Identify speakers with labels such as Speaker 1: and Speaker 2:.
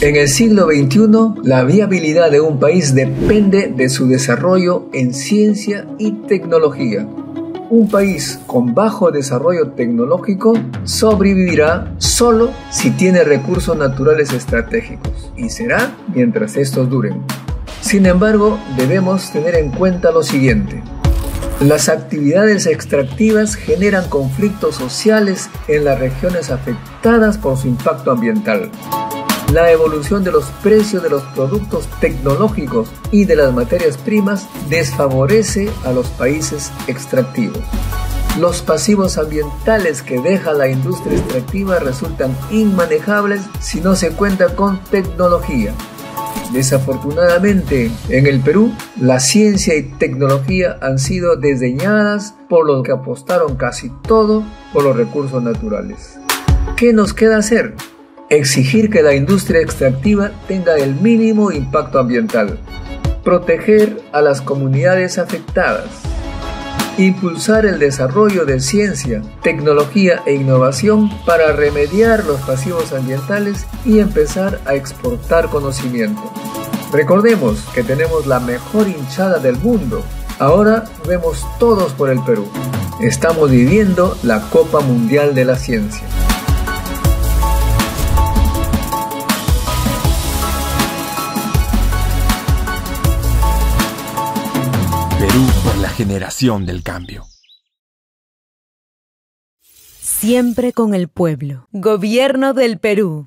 Speaker 1: En el siglo XXI, la viabilidad de un país depende de su desarrollo en ciencia y tecnología. Un país con bajo desarrollo tecnológico sobrevivirá solo si tiene recursos naturales estratégicos, y será mientras estos duren. Sin embargo, debemos tener en cuenta lo siguiente. Las actividades extractivas generan conflictos sociales en las regiones afectadas por su impacto ambiental. La evolución de los precios de los productos tecnológicos y de las materias primas desfavorece a los países extractivos. Los pasivos ambientales que deja la industria extractiva resultan inmanejables si no se cuenta con tecnología. Desafortunadamente, en el Perú, la ciencia y tecnología han sido desdeñadas por los que apostaron casi todo por los recursos naturales. ¿Qué nos queda hacer? Exigir que la industria extractiva tenga el mínimo impacto ambiental, proteger a las comunidades afectadas, impulsar el desarrollo de ciencia, tecnología e innovación para remediar los pasivos ambientales y empezar a exportar conocimiento. Recordemos que tenemos la mejor hinchada del mundo. Ahora vemos todos por el Perú. Estamos viviendo la Copa Mundial de la Ciencia.
Speaker 2: Perú por la generación del cambio.
Speaker 3: Siempre con el pueblo. Gobierno del Perú.